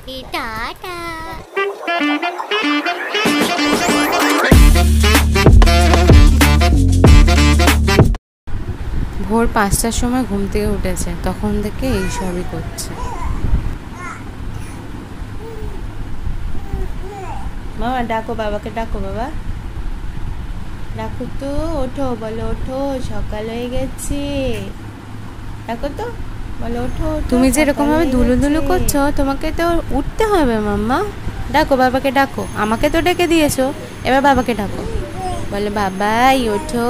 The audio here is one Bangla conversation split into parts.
টাটা। ভোর 5টার সময় ঘুম থেকে উঠেছে, তখন থেকে এই সবই করছে। মামা ডাকো, বাবাকে ডাকো, বাবা ডাকো তো, ওঠো, বলো ওঠো, সকাল হয়ে গেছে, ডাকো তো, বলো ওঠো। তুমি যেরকম ভাবে দুলু দুলু করছো, তোমাকে তো উঠতে হবে মাম্মা। ডাকো, বাবাকে ডাকো, আমাকে তো ডেকে দিয়েছো, এবার বাবাকে ডাকো, বলে বাবাই ওঠো।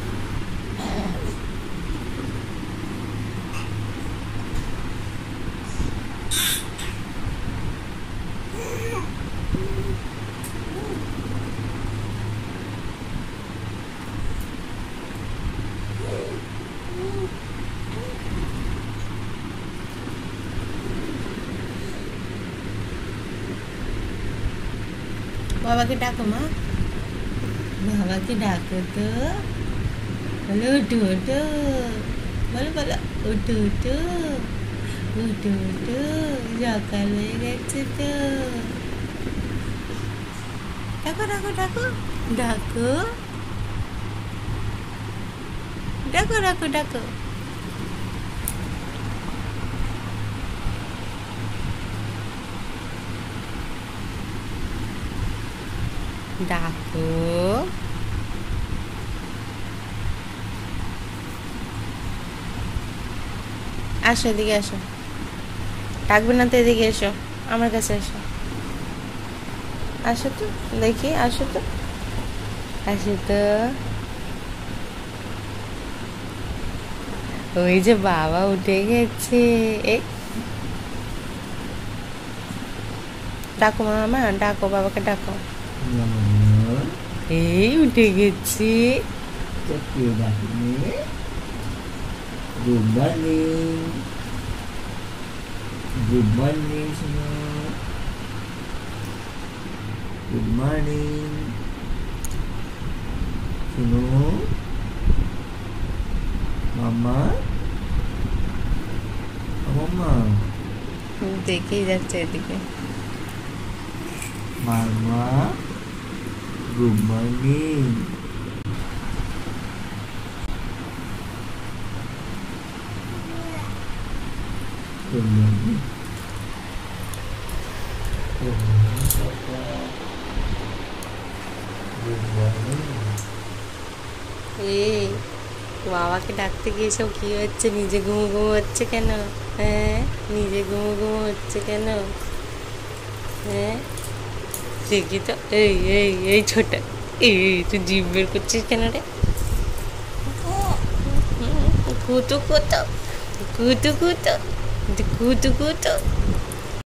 বাবাকে ডাকো মা, বাবাকে ডাকো তো, বলো উঠো উঠো, বলো বলো উঠো উঠো, উঠো উঠো, সকাল হয়ে গেছে তো। ডাকো ডাকো ডাকো ডাকো ডাকো ডাকো ডাকো। ডাকো, আসো এদিকে আসো, ডাকবে না তো, এদিকে এসো, আমার কাছে এসো, আসো তো দেখি, আসো তো, আসো তো। ওই যে বাবা উঠে গেছে, এই ডাকো মামা, ডাকো, বাবাকে ডাকো, এই উঠে গেছি। Good morning. Good morning semua. Good morning. Sunu. Mama. Mama. দেখেই যাচ্ছে এদিকে। Mama. Good morning. Good morning. Good morning, Papa. Good morning. এই বাবাকে ডাকতে গিয়েছো, কি হচ্ছে? নিজে ঘুমো ঘুমো হচ্ছে কেন? হ্যাঁ, নিজে ঘুমো ঘুমো হচ্ছে কেন? হ্যাঁ দেখি তো, এই এই এই ছোট, এই তুই জিভ বের করছিস কেন রে? কুতু কুতু কুতু কুতু কুতু কুতু